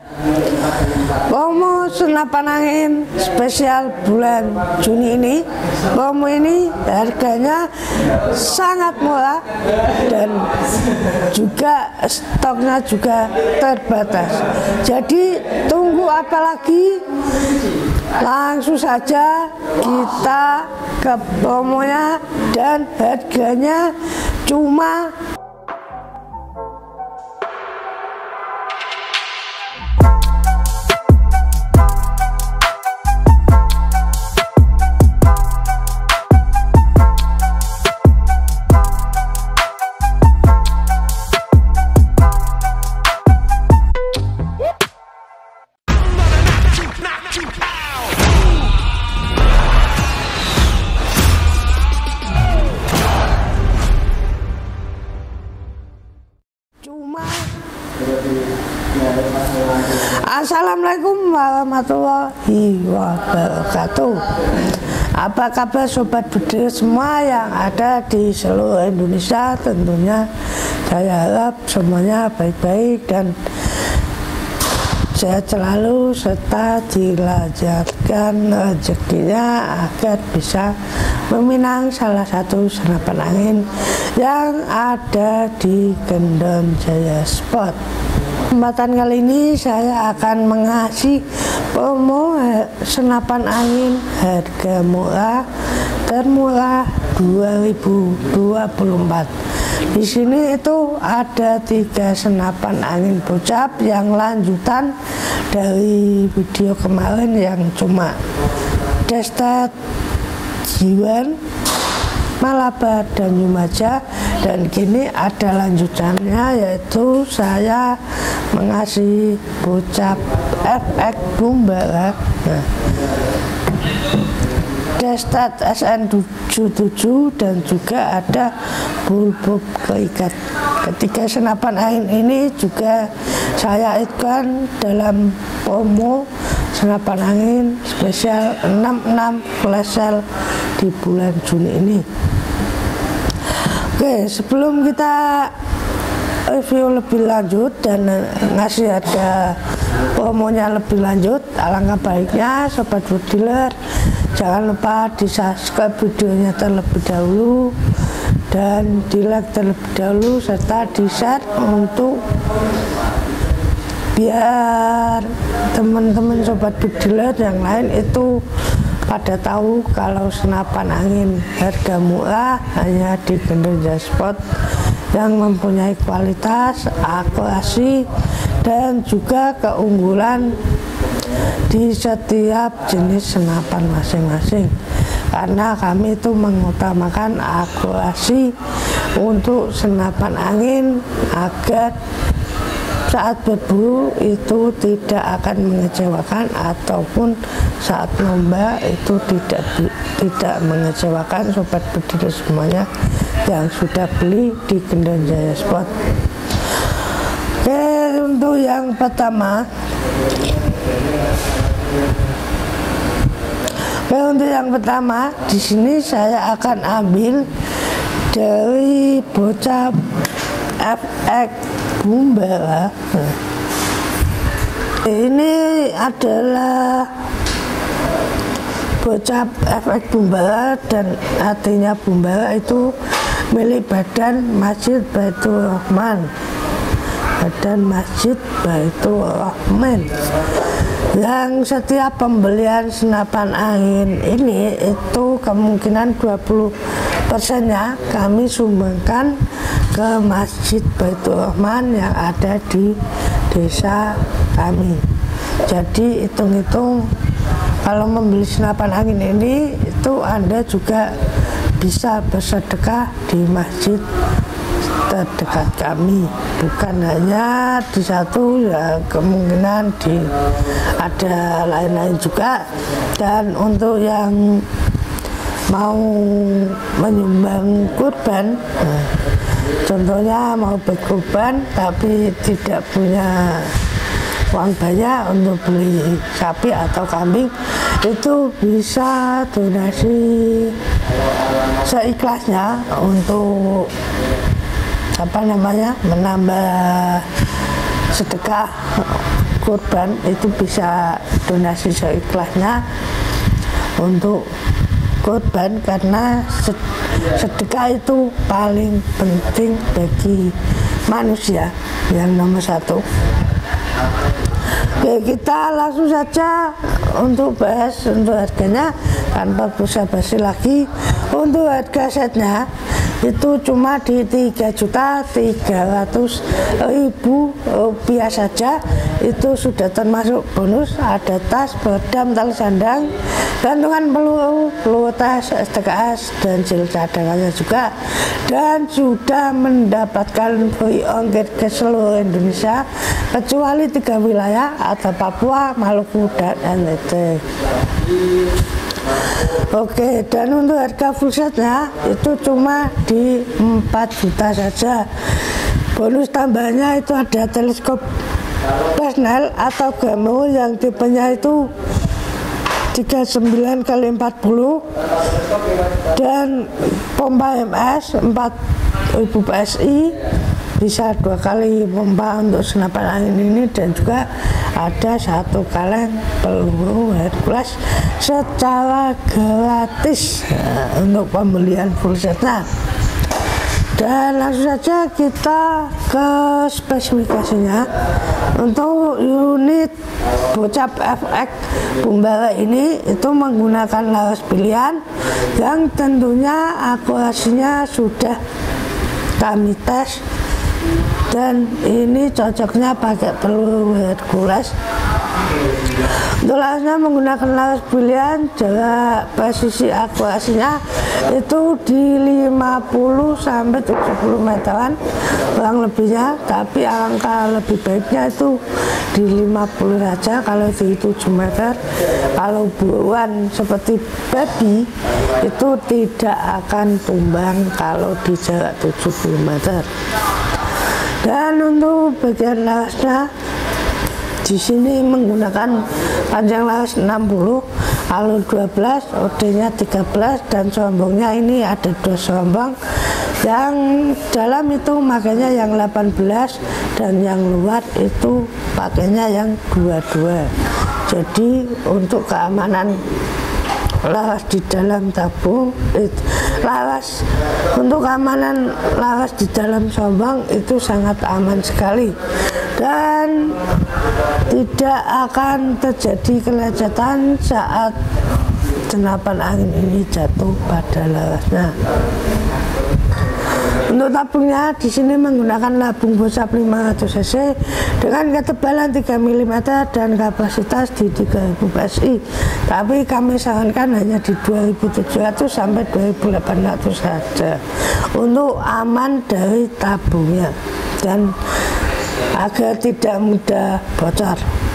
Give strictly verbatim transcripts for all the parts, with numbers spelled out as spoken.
Promo senapan angin spesial bulan Juni ini, promo ini harganya sangat murah dan juga stoknya juga terbatas. Jadi tunggu apa lagi? Langsung saja kita ke promonya dan harganya cuma Cuma Assalamualaikum warahmatullahi wabarakatuh. Apa kabar sobat bedil semua yang ada di seluruh Indonesia? Tentunya saya harap semuanya baik-baik dan sehat selalu serta dilancarkan rezekinya agar bisa meminang salah satu senapan angin yang ada di Gendon Jaya Sport. Kesempatan kali ini saya akan mengasih promo senapan angin harga murah termurah dua ribu dua puluh empat. Di sini itu ada tiga senapan angin bocap yang lanjutan dari video kemarin yang cuma Destet, Jiwan, Malabar dan Yumaja, dan kini ada lanjutannya yaitu saya mengasih bocap F X Bumbara. Nah, Destet S N tujuh puluh tujuh dan juga ada bulbub keikat. Ketiga senapan angin ini juga saya ikutkan dalam promo senapan angin spesial enam puluh enam flash sale di bulan Juni ini. Oke, sebelum kita review lebih lanjut dan ngasih harga promonya lebih lanjut, alangkah baiknya sobat bediler jangan lupa di subscribe videonya terlebih dahulu dan di like terlebih dahulu serta di share untuk biar teman-teman sobat bediler yang lain itu pada tahu kalau senapan angin harga murah hanya di Gendon Jaya Sport yang mempunyai kualitas, akurasi dan juga keunggulan di setiap jenis senapan masing-masing, karena kami itu mengutamakan akurasi untuk senapan angin agar saat berburu itu tidak akan mengecewakan ataupun saat lomba itu tidak tidak mengecewakan sobat bediler semuanya yang sudah beli di Gendon Jaya Sport. Oke, untuk yang pertama Oke, untuk yang pertama di sini saya akan ambil dari bocap F X Bumbara. Ini adalah bocap F X Bumbara dan artinya Bumbara itu milik Badan Masjid Baitur Rahman. Badan Masjid Baitur Rahman. Yang setiap pembelian senapan angin ini itu kemungkinan dua puluh persennya kami sumbangkan ke Masjid Baitur Rahman yang ada di desa kami. Jadi hitung-hitung kalau membeli senapan angin ini itu Anda juga bisa bersedekah di masjid terdekat kami, bukan hanya di satu ya, kemungkinan di ada lain-lain juga. Dan untuk yang mau menyumbang kurban, nah, contohnya mau berkurban tapi tidak punya uang banyak untuk beli sapi atau kambing, itu bisa donasi seikhlasnya untuk apa namanya menambah sedekah kurban itu bisa donasi seikhlasnya untuk kurban, karena sedekah itu paling penting bagi manusia yang nomor satu. Oke, kita langsung saja untuk bahas untuk harganya tanpa basa-basi lagi. Untuk harga setnya itu cuma di tiga juta tiga ratus ribu rupiah saja. Itu sudah termasuk bonus, ada tas, bedam, tali sandang, gantungan peluru, peluru tas, S T K S, dan sil cadangannya juga, dan sudah mendapatkan free ongkir ke seluruh Indonesia kecuali tiga wilayah atau Papua, Maluku, dan N T T. Oke, dan untuk harga full setnya itu cuma di empat juta saja. Bonus tambahannya itu ada teleskop Fresnel atau Gamma yang tipenya itu tiga puluh sembilan kali empat puluh dan pompa M S empat ribu P S I, bisa dua kali pompa untuk senapan angin ini, dan juga ada satu kaleng peluru Hercules secara gratis nah, untuk pembelian full setnya. Dan langsung saja kita ke spesifikasinya. Untuk unit bocap F X Bumbara ini itu menggunakan laras pilihan yang tentunya akurasinya sudah kami tes, dan ini cocoknya pakai peluru Hercules. Untuk larasnya menggunakan laras pilihan, jarak presisi akurasinya itu di lima puluh sampai tujuh puluh meteran kurang lebihnya, tapi angka lebih baiknya itu di lima puluh saja kalau di tujuh meter. Kalau buruan seperti babi itu tidak akan tumbang kalau di jarak tujuh puluh meter. Dan untuk bagian larasnya di sini menggunakan panjang laras enam puluh, alur dua belas, O D-nya tiga belas, dan sombongnya ini ada dua sombong. Yang dalam itu makanya yang delapan belas, dan yang luar itu pakainya yang dua puluh dua. Jadi untuk keamanan laras di dalam tabung, itu, laras untuk keamanan laras di dalam sombong itu sangat aman sekali, dan tidak akan terjadi kelecatan saat senapan angin ini jatuh pada larasnya. Untuk tabungnya di sini menggunakan tabung bocap lima ratus cc dengan ketebalan tiga milimeter dan kapasitas di tiga ribu P S I. Tapi kami sarankan hanya di dua ribu tujuh ratus sampai dua ribu delapan ratus saja untuk aman dari tabungnya dan agar tidak mudah bocor.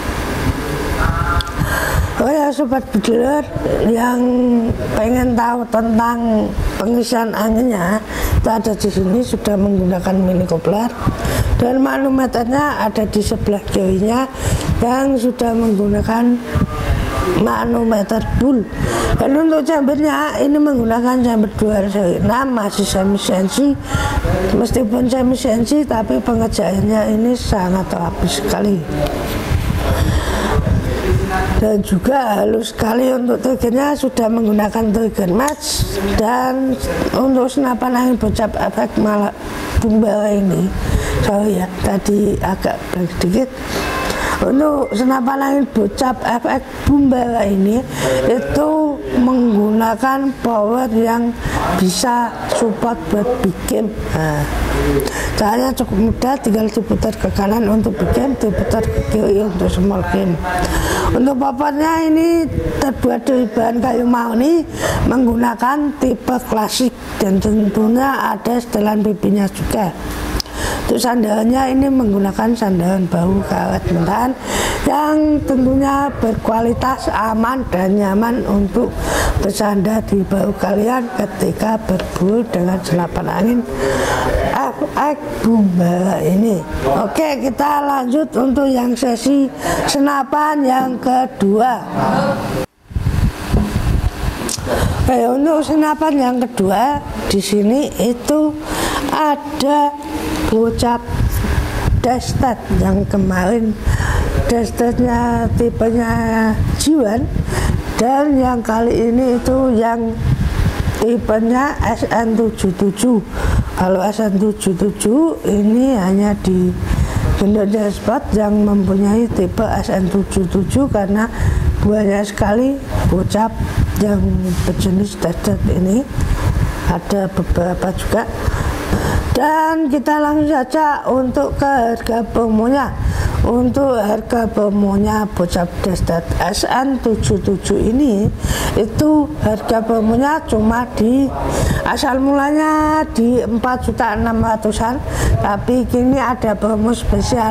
Oh ya sobat budiler yang pengen tahu tentang pengisian anginnya, itu ada di sini, sudah menggunakan mini coupler, dan manometernya ada di sebelah kirinya yang sudah menggunakan manometer bull. Dan untuk chambernya ini menggunakan chamber dua seri enam, masih semi sensi, meskipun semi sensi tapi pengerjaannya ini sangat rapi sekali. Dan juga halus sekali. Untuk triggernya sudah menggunakan trigger match, dan untuk senapan angin bocap efek malah Bumbara ini, sorry ya tadi agak blank sedikit. Untuk senapan angin bocap efek Bumbara ini itu menggunakan power yang bisa support buat bikin. Nah, caranya cukup mudah, tinggal diputar ke kanan untuk bikin, diputar ke kiri untuk small game. Untuk popotnya ini terbuat dari bahan kayu mahoni menggunakan tipe klasik, dan tentunya ada setelan pipinya juga. Untuk sandarannya ini menggunakan sandaran bahu karet mentahan yang tentunya berkualitas, aman, dan nyaman untuk bersandar di bahu kalian ketika berburu dengan senapan angin F X Bumbara ini. Oke, kita lanjut untuk yang sesi senapan yang kedua. Oke, untuk senapan yang kedua di sini itu ada bocap Destet yang kemarin destetnya tipenya Jiwan, dan yang kali ini itu yang tipenya S N tujuh puluh tujuh. Kalau S N tujuh puluh tujuh ini hanya di Indonesia Sport yang mempunyai tipe S N tujuh puluh tujuh karena banyak sekali bocap yang berjenis destet ini, ada beberapa juga. Dan kita langsung saja untuk ke harga promonya. Untuk harga promonya bocap destet S N tujuh puluh tujuh ini itu harga promonya cuma di asal mulanya di empat juta enam ratusan, tapi kini ada promo spesial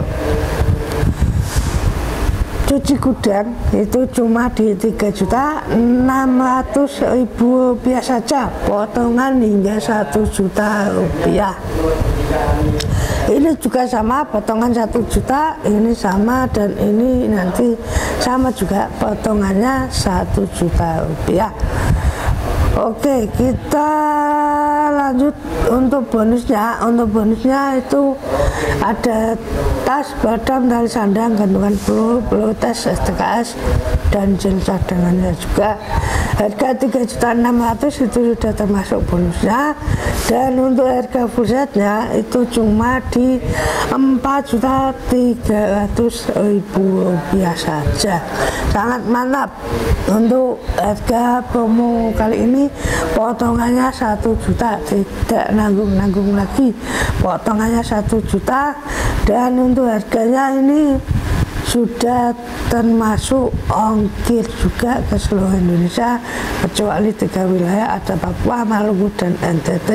cuci gudang itu cuma di tiga juta enam ratus ribu rupiah saja, potongan hingga satu juta rupiah. Ini juga sama, potongan satu juta, ini sama, dan ini nanti sama juga, potongannya satu juta rupiah. Oke, kita lanjut untuk bonusnya. Untuk bonusnya itu ada tas, badam, tali sandang, gantungan peluru, peluru tes, S T K S, dan jil cadangannya juga. Harga tiga juta enam ratus ribu itu sudah termasuk bonusnya. Dan untuk harga full setnya itu cuma di empat juta tiga ratus ribu rupiah saja. Sangat mantap. Untuk harga promo kali ini potongannya satu juta, tidak nanggung-nanggung lagi, potongannya satu juta. Dan untuk harganya ini sudah termasuk ongkir juga ke seluruh Indonesia kecuali tiga wilayah, ada Papua, Maluku, dan N T T.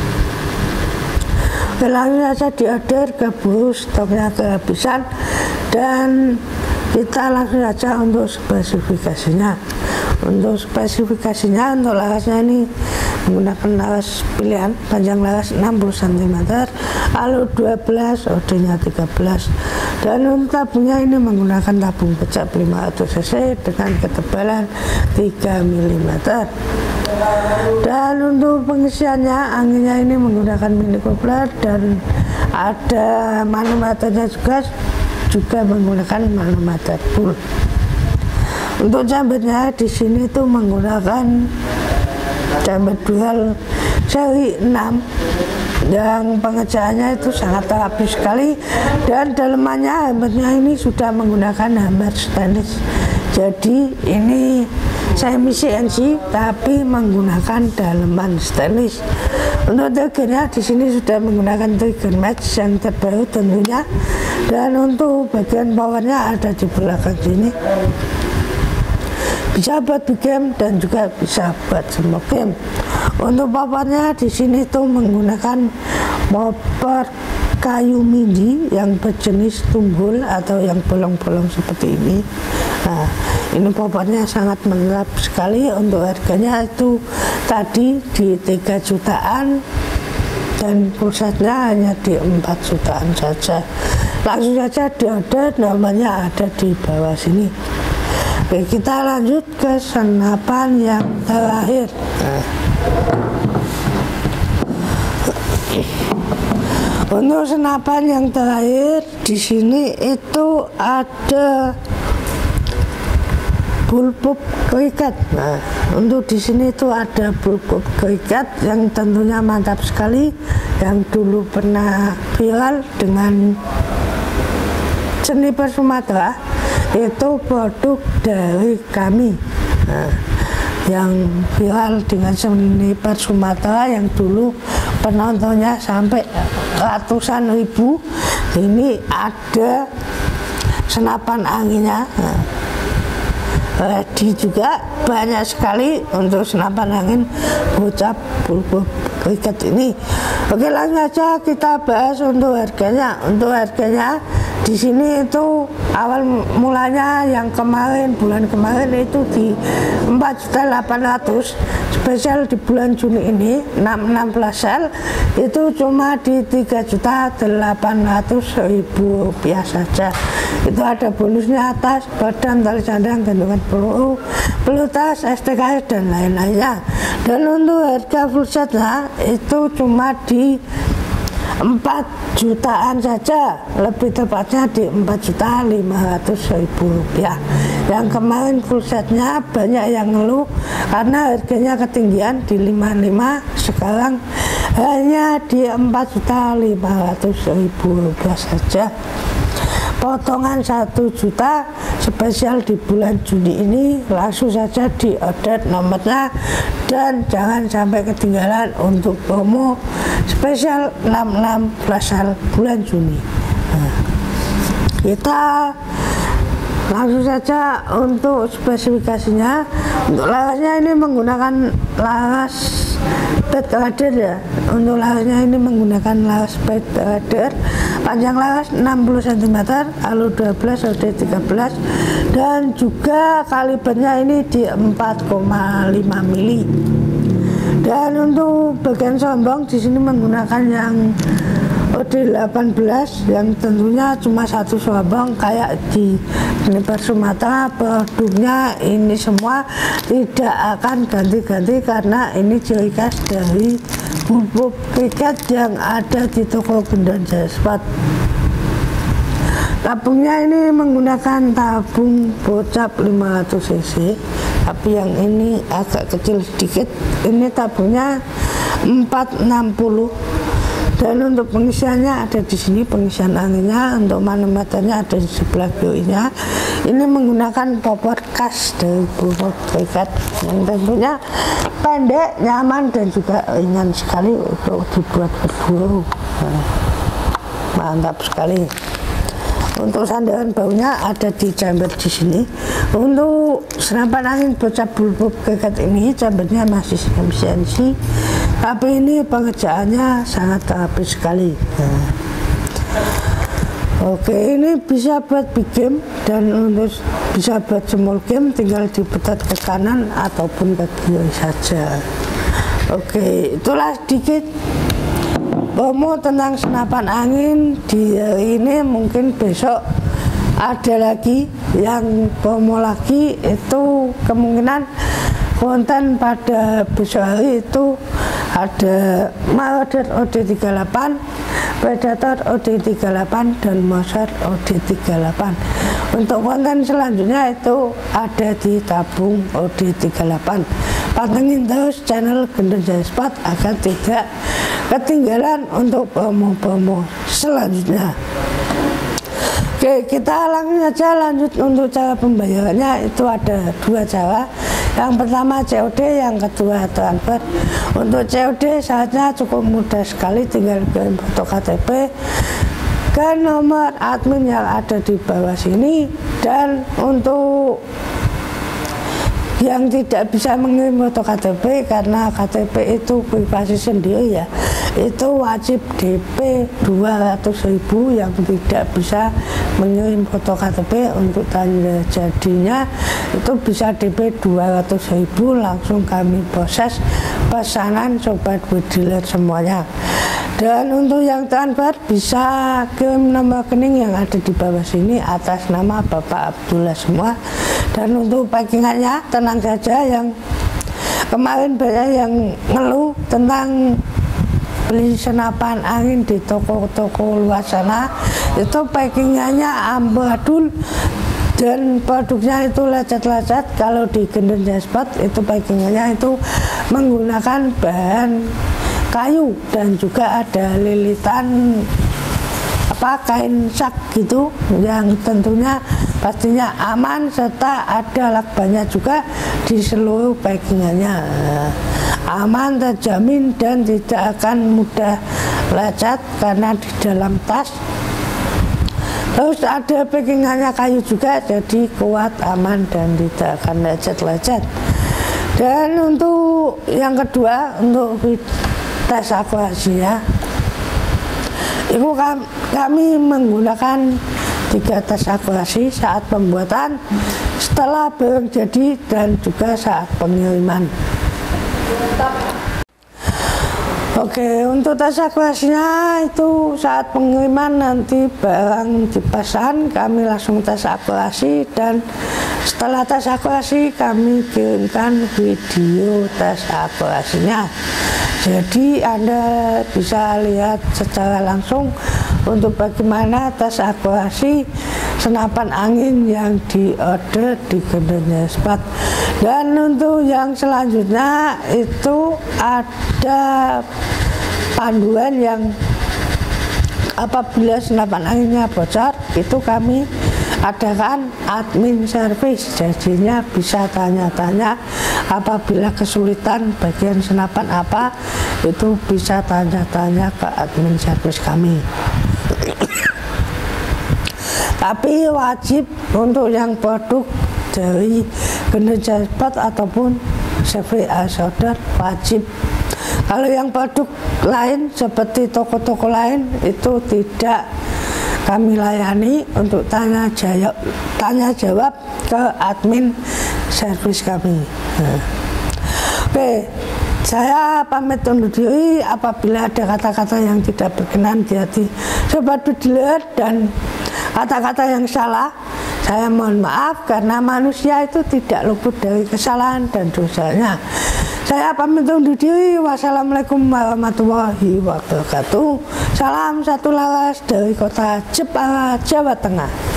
Langsung saja diorder, keburu stoknya kehabisan, dan kita langsung saja untuk spesifikasinya. Untuk spesifikasinya, untuk larasnya ini menggunakan laras pilihan, panjang laras enam puluh sentimeter, alur dua belas, O D-nya tiga belas, dan untuk tabungnya ini menggunakan tabung pecah lima ratus cc dengan ketebalan tiga milimeter. Dan untuk pengisiannya, anginnya ini menggunakan mini coupler, dan ada manometernya juga juga menggunakan manometer full. Untuk jambernya di sini tuh menggunakan jamber dual seri enam yang pengerjaannya itu sangat rapi sekali, dan dalemannya hammernya ini sudah menggunakan hammer stainless. Jadi ini semi C N C tapi menggunakan daleman stainless. Untuk triggernya di sini sudah menggunakan trigger match yang terbaru tentunya, dan untuk bagian powernya ada di belakang sini. Bisa buat big game dan juga bisa buat small game. Untuk powernya di sini tuh menggunakan popor kayu midi yang berjenis tumbul atau yang bolong-bolong seperti ini. Nah, ini popornya sangat mantap sekali. Untuk harganya itu tadi di tiga jutaan, dan pusatnya hanya di empat jutaan saja. Langsung saja diorder, nomornya ada di bawah sini. Oke, kita lanjut ke senapan yang terakhir. Nah. Untuk senapan yang terakhir di sini itu ada bullpup kriket. Nah, untuk di sini itu ada bullpup kriket yang tentunya mantap sekali, yang dulu pernah viral dengan Sniper Sumatera. Itu produk dari kami. Nah, yang viral dengan Sniper Sumatera yang dulu penontonnya sampai ratusan ribu. Ini ada senapan anginnya. Nah, ready juga banyak sekali untuk senapan angin bocap bullpup kriket ini. Oke, langsung aja kita bahas untuk harganya. Untuk harganya di sini itu awal mulanya yang kemarin bulan kemarin itu di empat juta delapan ratus ribu, spesial di bulan Juni ini enam puluh enam flash sale itu cuma di tiga juta delapan ratus ribu rupiah saja. Itu ada bonusnya atas, badan, tali sandang, gantungan peluru, peluru tas, S T K S, dan lain-lainnya. Dan untuk harga full setnya itu cuma di empat jutaan saja, lebih tepatnya di empat juta lima ratus ribu rupiah. Yang kemarin full setnya banyak yang ngeluh karena harganya ketinggian di lima puluh lima, sekarang hanya di empat juta lima ratus ribu rupiah saja. Potongan satu juta spesial di bulan Juni ini, langsung saja di order nomornya dan jangan sampai ketinggalan untuk promo spesial enam puluh enam flash sale bulan Juni. Nah, kita langsung saja untuk spesifikasinya. Untuk larasnya ini menggunakan laras bed rider ya. Untuk larasnya ini menggunakan laras bed rider. Panjang laras enam puluh sentimeter, alu dua belas, O D tiga belas, dan juga kalibernya ini di empat koma lima mili. Dan untuk bagian sombong di sini menggunakan yang O D delapan belas, yang tentunya cuma satu sombong kayak di Sniper Sumatera. Produknya ini semua tidak akan ganti-ganti karena ini ciri khas dari pupuk kriket yang ada di toko Gendon Jaya Sport. Tabungnya ini menggunakan tabung bocap lima ratus cc, tapi yang ini agak kecil sedikit. Ini tabungnya empat enam puluh. Dan untuk pengisiannya ada di sini, pengisian anginnya. Untuk manometernya ada di sebelah kirinya. Ini menggunakan popor khas dari pupuk kriket yang tentunya pendek, nyaman, dan juga ringan sekali untuk dibuat berburu. Nah, mantap sekali. Untuk sandaran baunya ada di chamber di sini. Untuk senapan angin bocap pupuk kriket ini chambernya masih C N C, tapi ini pengerjaannya sangat rapi sekali. Nah, oke, ini bisa buat big game dan untuk bisa buat small game tinggal diputar ke kanan ataupun ke kiri saja. Oke, itulah sedikit promo tentang senapan angin di hari ini. Mungkin besok ada lagi yang promo lagi, itu kemungkinan konten pada besok hari itu ada Marauder O D tiga puluh delapan, Predator O D tiga puluh delapan, dan Mauser O D tiga puluh delapan. Untuk konten selanjutnya itu ada di tabung O D tiga puluh delapan. Pantengin terus channel Gendon Jaya Sport agar tidak ketinggalan untuk promo-promo selanjutnya. Oke, kita langsung saja lanjut untuk cara pembayarannya. Itu ada dua cara. Yang pertama C O D, yang kedua transfer. Untuk C O D syaratnya cukup mudah sekali, tinggal kirim foto K T P ke nomor admin yang ada di bawah sini. Dan untuk yang tidak bisa mengirim foto K T P karena K T P itu privasi sendiri ya, itu wajib D P dua ratus ribu. Yang tidak bisa mengirim foto K T P untuk tanda jadinya itu bisa D P dua ratus ribu, langsung kami proses pesanan sobat dealer semuanya. Dan untuk yang transfer bisa kirim nomor rekening yang ada di bawah sini atas nama Bapak Abdullah semua. Dan untuk packingannya tenang saja, yang kemarin banyak yang ngeluh tentang beli senapan angin di toko-toko luar sana, itu packingannya amburadul dan produknya itu lecet-lecet. Kalau di Gendon Jaya Sport itu packingannya itu menggunakan bahan kayu dan juga ada lilitan apa kain sak gitu, yang tentunya pastinya aman, serta ada lakbannya juga di seluruh packingannya. Aman, terjamin, dan tidak akan mudah lecet karena di dalam tas. Terus ada packingannya kayu juga, jadi kuat, aman, dan tidak akan lecet-lecet. Dan untuk yang kedua, untuk tes akurasinya, itu kami menggunakan tiga tes akurasi saat pembuatan, setelah barang jadi, dan juga saat pengiriman. Oke, untuk tes akurasinya itu saat pengiriman, nanti barang dipesan kami langsung tes akurasi, dan setelah tes akurasi kami kirimkan video tes akurasinya. Jadi Anda bisa lihat secara langsung untuk bagaimana tes akurasi senapan angin yang diorder di Gendenya Spat. Dan untuk yang selanjutnya itu ada panduan yang apabila senapan anginnya bocor itu kami adakan admin service, jadinya bisa tanya-tanya apabila kesulitan bagian senapan apa itu bisa tanya-tanya ke admin service kami. Tapi wajib untuk yang produk dari Gendenya Spat ataupun C V A solder wajib. Kalau yang produk lain seperti toko-toko lain itu tidak kami layani untuk tanya jawab, tanya jawab ke admin service kami. Nah. Oke, saya pamit undur diri. Apabila ada kata-kata yang tidak berkenan di hati sobat bediler dan kata-kata yang salah, saya mohon maaf karena manusia itu tidak luput dari kesalahan dan dosanya. Saya pamit undur diri. Wassalamualaikum warahmatullahi wabarakatuh. Salam satu laras dari kota Jepara, Jawa Tengah.